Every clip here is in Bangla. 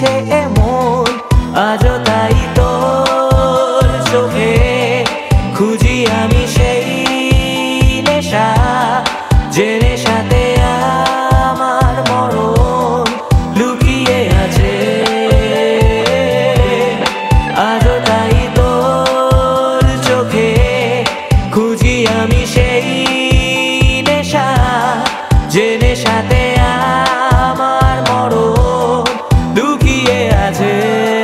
দিয়েছে এমন, আজও তাই তোর চোখে খুঁজি আমি সেই নেশা, যে নেশাতে আমার মরণ লুকিয়ে আছে। আজও তাই তোর চোখে খুঁজি আমি সেই নেশা, যে নেশাতে আমার মরণ লুকিয়ে আছে।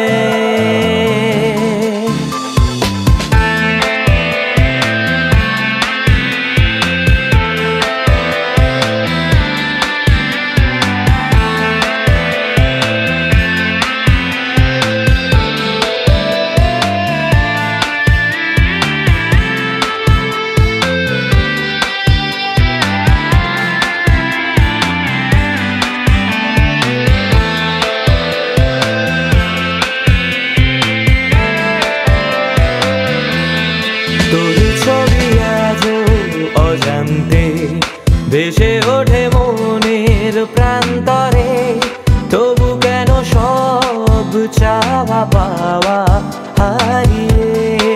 তোর ছবি আজও অজান্তে ভেসে ওঠে মনের প্রান্তরে, তবু কেন সব চাওয়া পাওয়া হারিয়ে।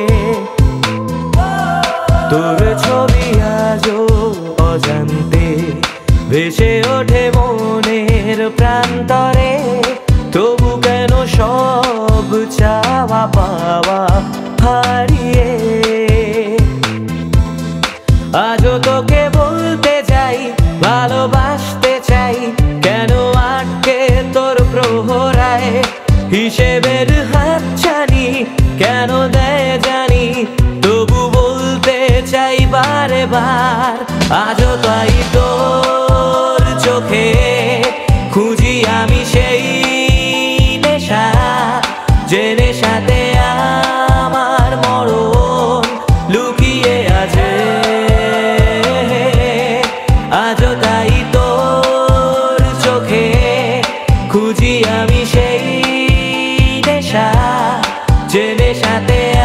তোর ছবি আজও অজান্তে ভেসে ওঠে মনের প্রান্তরে, তবু কেন সব চাওয়া পাওয়া হারিয়ে। আজও তোকে বলতে যাই ভালোবাসতে চাই, কেন আটকে তোর প্রহরায় হিসেবের হাতছানি কেন দেয় জানি, তবু বলতে চাই বারে বার। আজও তাই তোর চোখে খুঁজি আমি সেই নেশা, যে নেশাতে আমার মরণ লুকিয়ে আছে। আজও তাই তোর চোখে খুঁজি আমি সেই নেশা, যে নেশাতে